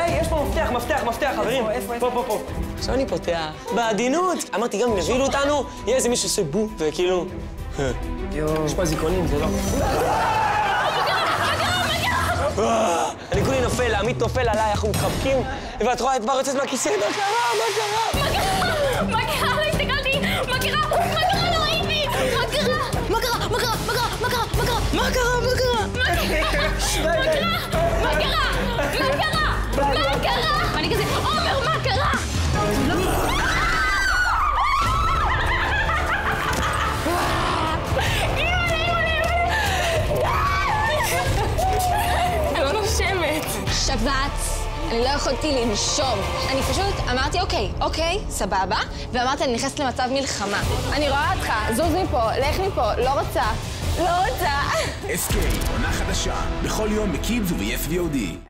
היי, יש פה מפתח, חברים. פה. עכשיו אני פותח, בעדינות. אמרתי, גם אם יבילו אותנו, יהיה איזה מישהו שעושה בו, וכאילו... יש פה זיכרונים, זה לא... אני כולי נופל, עמית נופל עליי, אנחנו מתחבקים, ואת רואה את בר יוצאת מהכיסא, מה קרה? מה קרה? לא הסתכלתי! מה קרה? לא ראיתי! מה קרה? אני כזה, עומר, מה קרה? אני לא נושמת. שבץ, אני לא יכולתי לנשום. אני פשוט אמרתי, אוקיי, סבבה, ואמרתי, אני נכנסת למצב מלחמה. אני רואה אותך, זוז מפה, לך מפה, לא רוצה. אסקייפ, עונה חדשה, בכל יום בקידס וב-yes VOD.